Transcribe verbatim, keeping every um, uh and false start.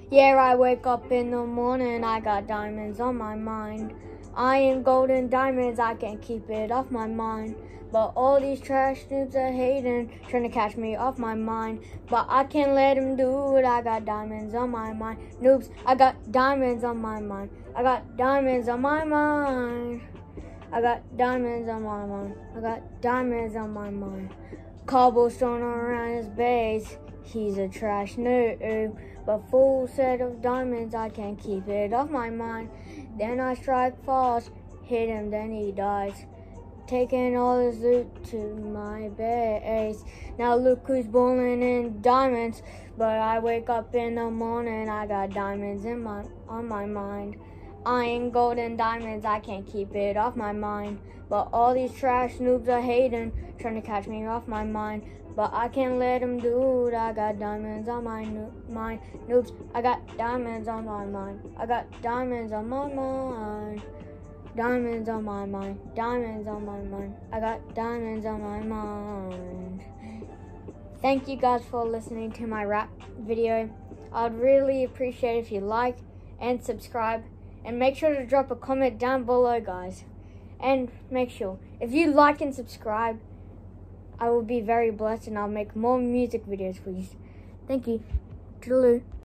Yeah, I wake up in the morning, I got diamonds on my mind. Iron, gold, and diamonds, I can't keep it off my mind. But all these trash noobs are hating, trying to catch me off my mind. But I can't let them do it, I got diamonds on my mind. Noobs, I got diamonds on my mind. I got diamonds on my mind. I got diamonds on my mind. I got diamonds on my mind. Cobblestone around his base, he's a trash noob. But full set of diamonds, I can't keep it off my mind. Then I strike false, hit him, then he dies. Taking all his loot to my base. Now look who's bowling in diamonds. But I wake up in the morning, I got diamonds in my on my mind. Iron, gold, and diamonds, I can't keep it off my mind. But all these trash noobs are hating, trying to catch me off my mind. But I can't let them do it, I got diamonds on my no mind. Noobs, I got diamonds on my mind. I got diamonds on my mind. Diamonds on my mind. Diamonds on my mind. I got diamonds on my mind. Thank you guys for listening to my rap video. I'd really appreciate it if you like and subscribe. And make sure to drop a comment down below, guys. And make sure, if you like and subscribe, I will be very blessed and I'll make more music videos for you. Thank you. Toodaloo.